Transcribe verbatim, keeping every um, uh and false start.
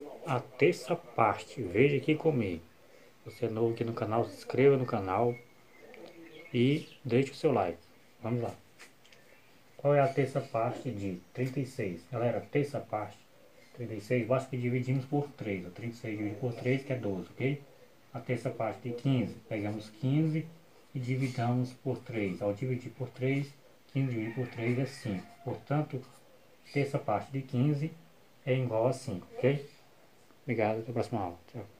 a terça parte. Veja aqui comigo. Você é novo aqui no canal, se inscreva no canal e deixe o seu like. Vamos lá. Qual é a terça parte de trinta e seis? Galera, terça parte trinta e seis, basta que dividimos por três. trinta e seis dividido por três, que é doze, ok? A terça parte de quinze, pegamos quinze e dividamos por três. Ao dividir por três, quinze dividido por três é cinco. Portanto, terça parte de quinze é igual a cinco, ok? Obrigado, até a próxima aula. Tchau.